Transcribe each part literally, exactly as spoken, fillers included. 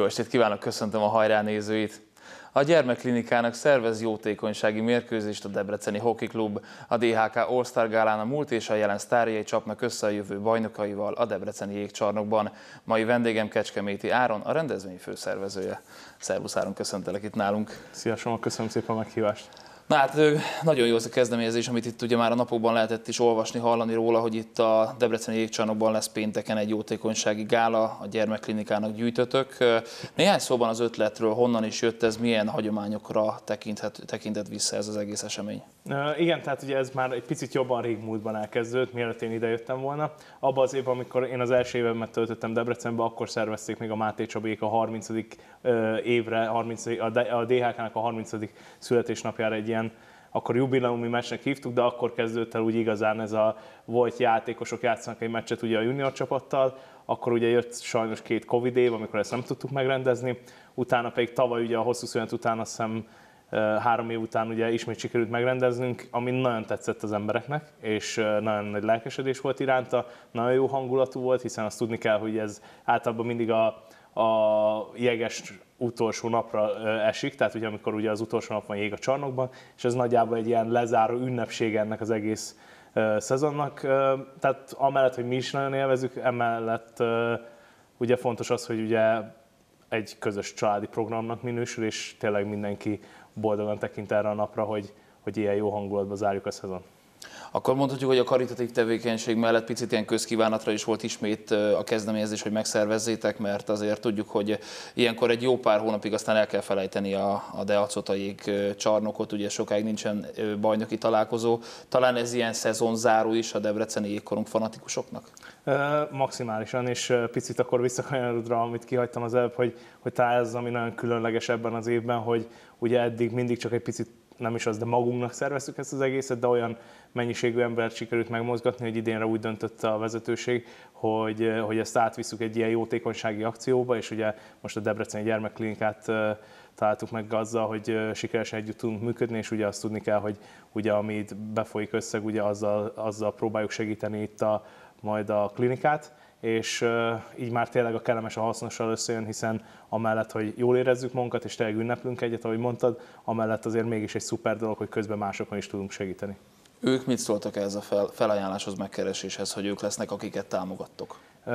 Jó estét kívánok, köszöntöm a Hajrá nézőit! A Gyermekklinikának szervez jótékonysági mérkőzést a Debreceni Hockey Klub. A dé há ká All-Star Gálán a múlt és a jelen sztárjai csapnak össze a jövő bajnokaival a debreceni jégcsarnokban. Mai vendégem Kecskeméti Áron, a rendezvény főszervezője. Szervusz Áron, köszöntelek itt nálunk. Szia Soma, köszönöm szépen a meghívást. Na hát nagyon jó az a kezdeményezés, amit itt ugye már a napokban lehetett is olvasni, hallani róla, hogy itt a debreceni jégcsarnokban lesz pénteken egy jótékonysági gála, a Gyermekklinikának gyűjtötök. Néhány szóban az ötletről, honnan is jött ez, milyen hagyományokra tekinthet, tekintett vissza ez az egész esemény? Uh, igen, tehát ugye ez már egy picit jobban régmúltban elkezdődött, mielőtt én idejöttem volna. Abban az évben, amikor én az első évemet töltöttem Debrecenbe, akkor szervezték még a Máté Csabék a harmincadik évre, harmincadik a dé há ká-nak a harmincadik születésnapjára egy ilyen, akkor jubileumi meccsnek hívtuk, de akkor kezdődött el úgy igazán ez a volt játékosok játszanak egy meccset ugye a junior csapattal, akkor ugye jött sajnos két Covid év, amikor ezt nem tudtuk megrendezni, utána pedig tavaly ugye a hosszú szünet után, azt hiszem három év után ugye ismét sikerült megrendeznünk, ami nagyon tetszett az embereknek, és nagyon nagy lelkesedés volt iránta, nagyon jó hangulatú volt, hiszen azt tudni kell, hogy ez általában mindig a, a jeges utolsó napra esik, tehát ugye amikor ugye az utolsó nap van jég a csarnokban, és ez nagyjából egy ilyen lezáró ünnepség ennek az egész uh, szezonnak. Uh, tehát amellett, hogy mi is nagyon élvezük, emellett uh, ugye fontos az, hogy ugye egy közös családi programnak minősül, és tényleg mindenki boldogan tekint erre a napra, hogy, hogy ilyen jó hangulatba zárjuk a szezon. Akkor mondhatjuk, hogy a karitatív tevékenység mellett picit ilyen közkívánatra is volt ismét a kezdeményezés, hogy megszervezzétek, mert azért tudjuk, hogy ilyenkor egy jó pár hónapig aztán el kell felejteni a, a Deacot, a jégcsarnokot, ugye sokáig nincsen bajnoki találkozó. Talán ez ilyen szezonzáró is a debreceni jégkorong fanatikusoknak? Maximálisan, és picit akkor visszakanyarodva, amit kihagytam az előbb, hogy, hogy talán ez ami nagyon különleges ebben az évben, hogy ugye eddig mindig csak egy picit, nem is az, de magunknak szerveztük ezt az egészet, de olyan mennyiségű embert sikerült megmozgatni, hogy idénre úgy döntött a vezetőség, hogy, hogy ezt átvisszük egy ilyen jótékonysági akcióba, és ugye most a Debreceni Gyermekklinikát találtuk meg azzal, hogy sikeresen együtt tudunk működni, és ugye azt tudni kell, hogy ugye amit befolyik összeg, ugye azzal, azzal próbáljuk segíteni itt a, majd a klinikát, és így már tényleg a kellemes a hasznossal összejön, hiszen amellett, hogy jól érezzük magunkat, és tényleg ünneplünk egyet, ahogy mondtad, amellett azért mégis egy szuper dolog, hogy közben másokon is tudunk segíteni. Ők mit szóltak ehhez a fel, felajánláshoz, megkereséshez, hogy ők lesznek, akiket támogattok?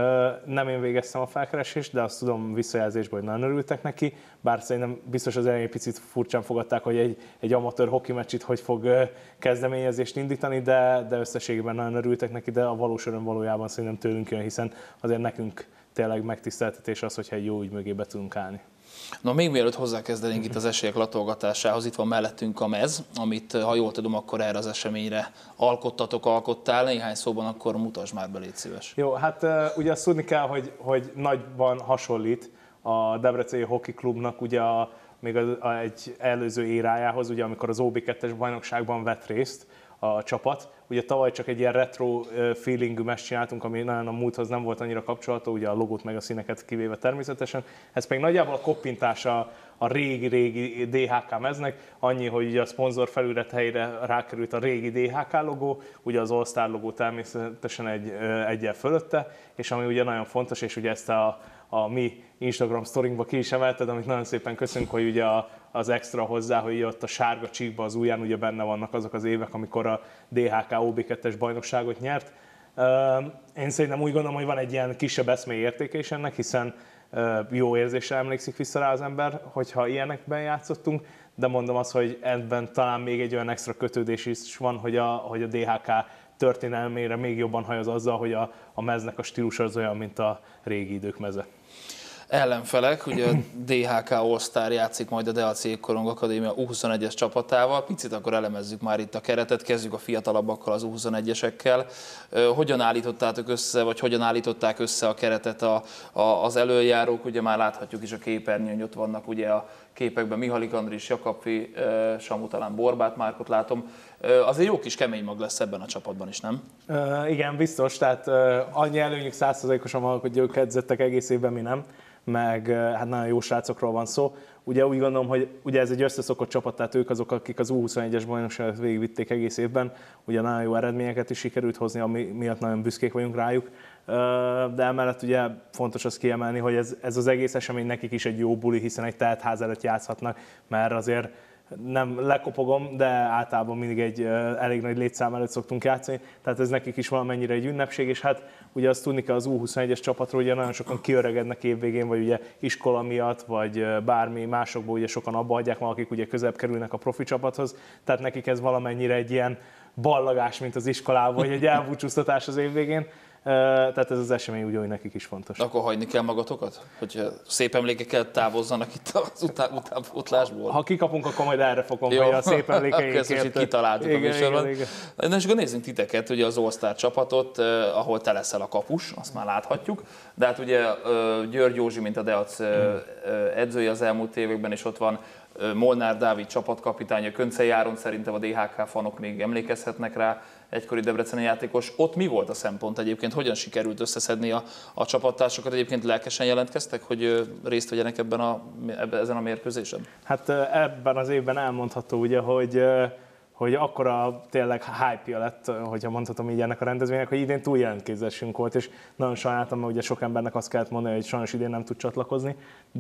Nem én végeztem a felkeresést, de azt tudom visszajelzésből, hogy nagyon örültek neki, bár szerintem biztos az elején egy picit furcsán fogadták, hogy egy, egy amatőr hoki meccsit hogy fog kezdeményezést indítani, de, de összességében nagyon örültek neki, de a valós öröm valójában szerintem tőlünk jön, hiszen azért nekünk tényleg megtiszteltetés az, hogyha egy jó ügy mögé be tudunk állni. Na, még mielőtt hozzákezdenénk itt az esélyek latolgatásához, itt van mellettünk a mez, amit, ha jól tudom, akkor erre az eseményre alkottatok, alkottál. Néhány szóban akkor mutasd már be, légy szíves. Jó, hát ugye azt tudni kell, hogy, hogy nagyban hasonlít a Debreceni Hockey Klubnak ugye a, még a, a, egy előző érájához, ugye amikor az o bé kettes bajnokságban vett részt a csapat. Ugye tavaly csak egy ilyen retro feelingű meccset csináltunk, ami nagyon a múlthoz nem volt annyira kapcsolatú, ugye a logót meg a színeket kivéve természetesen. Ez pedig nagyjából a koppintása a régi-régi dé há ká meznek, annyi, hogy ugye a szponzor felület helyére rákerült a régi dé há ká logó, ugye az All-Star logó természetesen egy, egyel fölötte, és ami ugye nagyon fontos, és ugye ezt a, a mi Instagram sztorinkba ki is emelted, amit nagyon szépen köszönjük, hogy ugye a, az extra hozzá, hogy ott a sárga csíkba az ujján ugye benne vannak azok az évek, amikor a dé há ká o bé kettes bajnokságot nyert. Én szerintem úgy gondolom, hogy van egy ilyen kisebb eszmei értéke is ennek, hiszen jó érzésre emlékszik vissza rá az ember, hogyha ilyenekben játszottunk, de mondom azt, hogy ebben talán még egy olyan extra kötődés is van, hogy a, hogy a dé há ká történelmére még jobban hajaz azzal, hogy a, a meznek a stílusa az olyan, mint a régi idők meze. Ellenfelek, ugye a dé há ká All-Star játszik majd a Deac Jégkorong Akadémia u huszonegyes csapatával. Picit akkor elemezzük már itt a keretet, kezdjük a fiatalabbakkal, az u huszonegyesekkel. Hogyan állítottátok össze, vagy hogyan állították össze a keretet a, a, az elöljárók? Ugye már láthatjuk is a képernyőn, hogy ott vannak ugye a képekben Mihalik Andris, Jakabfi, Samu, talán Borbát Márkot látom. Azért jó kis kemény mag lesz ebben a csapatban is, nem? Uh, igen, biztos. Tehát uh, annyi előnyük száz százalékosan van, hogy ők edzettek egész évben, mi nem. Meg hát nagyon jó srácokról van szó. Ugye úgy gondolom, hogy ugye ez egy összeszokott csapat, tehát ők azok, akik az u huszonegyes bajnokságot végigvitték egész évben. Ugye nagyon jó eredményeket is sikerült hozni, ami miatt nagyon büszkék vagyunk rájuk. de emellett ugye fontos azt kiemelni, hogy ez, ez az egész esemény nekik is egy jó buli, hiszen egy teltház előtt játszhatnak, mert azért nem lekopogom, de általában mindig egy elég nagy létszám előtt szoktunk játszani, tehát ez nekik is valamennyire egy ünnepség, és hát ugye azt tudni kell az U huszonegyes csapatról, ugye nagyon sokan kiöregednek évvégén, vagy ugye iskola miatt, vagy bármi másokból ugye sokan abba hagyják, akik ugye közebb kerülnek a profi csapathoz, tehát nekik ez valamennyire egy ilyen ballagás, mint az iskolában, vagy egy elbúcsúztatás az évvégén. Tehát ez az esemény ugyanúgy nekik is fontos. Akkor hagyni kell magatokat? Hogy szép emlékekkel távozzanak itt az után, utánpótlásból? Ha kikapunk, akkor majd erre fogom, hogy a szép emlékeinkért. Ezt most itt kitaláltuk a műsorban. Na és akkor nézzünk titeket, ugye az All-Star csapatot, ahol te leszel a kapus, azt már láthatjuk. De hát ugye György Józsi, mint a Deac edzője az elmúlt években, és ott van Molnár Dávid csapatkapitánya, Köncei Áron, szerintem a dé há ká fanok még emlékezhetnek rá, egykori debreceni játékos. Ott mi volt a szempont egyébként? Hogyan sikerült összeszedni a, a csapattársakat? Egyébként lelkesen jelentkeztek, hogy részt vegyenek ebben a, ebben, ezen a mérkőzésen? Hát ebben az évben elmondható, ugye, hogy, hogy akkora tényleg hype-ja lett, hogyha mondhatom így ennek a rendezvénynek, hogy idén túl jelentkezésünk volt, és nagyon sajnáltam, mert ugye sok embernek azt kellett mondani, hogy sajnos idén nem tud csatlakozni,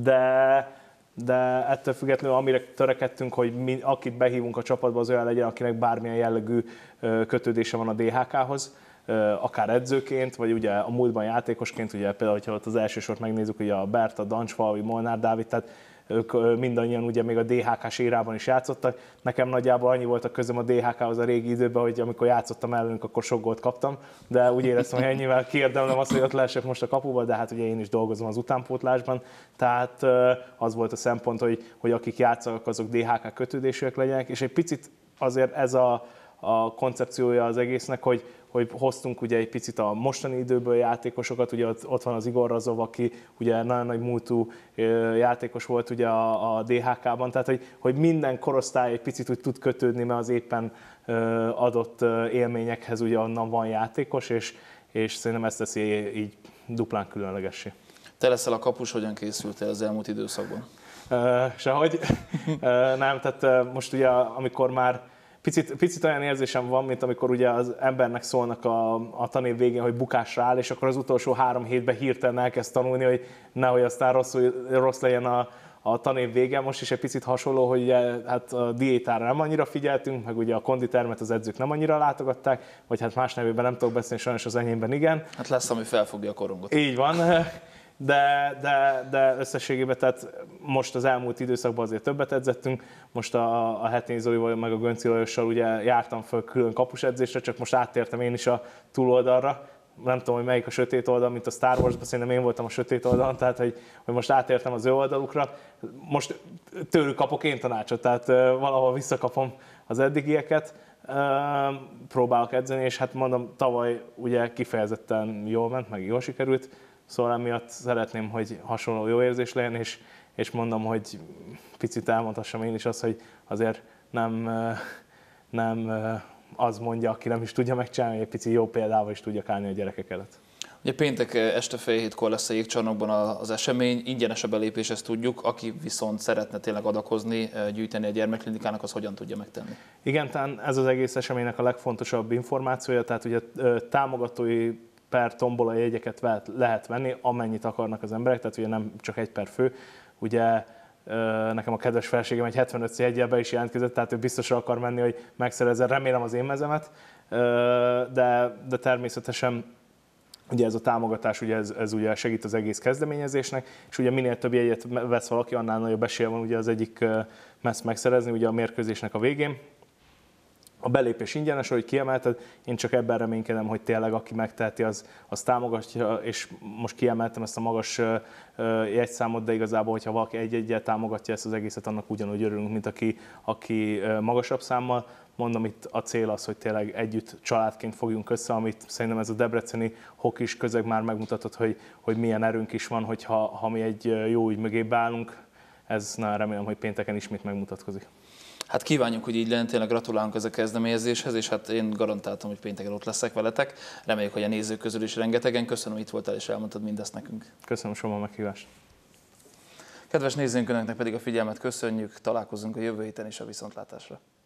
de de ettől függetlenül amire törekedtünk, hogy mi, akit behívunk a csapatba, az olyan legyen, akinek bármilyen jellegű kötődése van a dé há ká-hoz, akár edzőként, vagy ugye a múltban játékosként, ugye például, hogyha ott az első sort megnézzük, ugye a Berta, Dancsfalvi, Molnár Dávid, tehát ők mindannyian ugye még a dé há ká-s érában is játszottak. Nekem nagyjából annyi volt a közöm a dé há ká-hoz a régi időben, hogy amikor játszottam ellenünk, akkor sok gólt kaptam, de úgy éreztem, hogy ennyivel kiérdemlem azt, hogy ott leesek most a kapuba, de hát ugye én is dolgozom az utánpótlásban, tehát az volt a szempont, hogy, hogy akik játszanak, azok dé há ká kötődésűek legyenek, és egy picit azért ez a, a koncepciója az egésznek, hogy hogy hoztunk ugye egy picit a mostani időből játékosokat, ugye ott, ott van az Igor Razov, aki ugye nagyon nagy múltú játékos volt ugye a, a dé há ká-ban, tehát hogy, hogy minden korosztály egy picit úgy tud kötődni, mert az éppen adott élményekhez ugye onnan van játékos, és, és szerintem ezt teszi így duplán különlegessé. Te leszel a kapus, hogyan készültél az elmúlt időszakban? Uh, sehogy. uh, nem, tehát uh, most ugye amikor már Picit, picit olyan érzésem van, mint amikor ugye az embernek szólnak a, a tanév végén, hogy bukásra áll, és akkor az utolsó három hétben hirtelen elkezd tanulni, hogy nehogy aztán rosszul, rossz legyen a, a tanév vége. Most is egy picit hasonló, hogy ugye, hát a diétára nem annyira figyeltünk, meg ugye a konditermet az edzők nem annyira látogatták, vagy hát más nevében nem tudok beszélni, sajnos az enyémben igen. Hát lesz, ami felfogja a korongot. Így van. De, de, de összességében, tehát most az elmúlt időszakban azért többet edzettünk, most a, a Hetényi Zolival, meg a Gönci Lajossal ugye jártam föl külön kapusedzésre, csak most áttértem én is a túloldalra, nem tudom, hogy melyik a sötét oldal, mint a Star Wars-ban, szerintem én voltam a sötét oldalon, tehát hogy, hogy most átértem az ő oldalukra, most tőlük kapok én tanácsot, tehát valahol visszakapom az eddigieket, próbálok edzeni, és hát mondom, tavaly ugye kifejezetten jól ment, meg jól sikerült, szóval emiatt szeretném, hogy hasonló jó érzés legyen, és, és mondom, hogy picit elmondhassam én is azt, hogy azért nem, nem az mondja, aki nem is tudja megcsinálni, hogy egy pici jó példával is tudjak állni a gyerekek előtt. Ugye péntek este fél hétkor lesz a Jégcsarnokban az esemény, ingyenes a belépés, ezt tudjuk, aki viszont szeretne tényleg adakozni, gyűjteni a gyermekklinikának, az hogyan tudja megtenni? Igen, tehát ez az egész eseménynek a legfontosabb információja, tehát ugye támogatói per tombola jegyeket lehet venni, amennyit akarnak az emberek, tehát ugye nem csak egy per fő. Ugye nekem a kedves feleségem egy hetvenöt jeggyel be is jelentkezett, tehát ő biztosra akar menni, hogy megszerezze, remélem az én mezemet, de, de természetesen ugye ez a támogatás, ugye ez, ez ugye segít az egész kezdeményezésnek, és ugye minél több jegyet vesz valaki, annál nagyobb esélye van ugye az egyik meszt megszerezni ugye a mérkőzésnek a végén. A belépés ingyenes, ahogy kiemelted, én csak ebben reménykedem, hogy tényleg aki megteheti, az, az támogatja, és most kiemeltem ezt a magas jegyszámot, de igazából, hogyha valaki egy-egyel támogatja ezt az egészet, annak ugyanúgy örülünk, mint aki, aki magasabb számmal. Mondom, itt a cél az, hogy tényleg együtt családként fogjunk össze, amit szerintem ez a debreceni hokis közeg már megmutatott, hogy, hogy milyen erőnk is van, hogyha ha mi egy jó ügy mögé beállunk. Ez nagyon remélem, hogy pénteken ismét megmutatkozik. Hát kívánjuk, hogy így legyen, tényleg gratulálunk ez a kezdeményezéshez, és hát én garantáltam, hogy pénteken ott leszek veletek. Reméljük, hogy a nézők közül is rengetegen. Köszönöm, hogy itt voltál és elmondtad mindezt nekünk. Köszönöm Soma a meghívást. Kedves nézőink, önöknek pedig a figyelmet köszönjük, találkozunk a jövő héten is a viszontlátásra.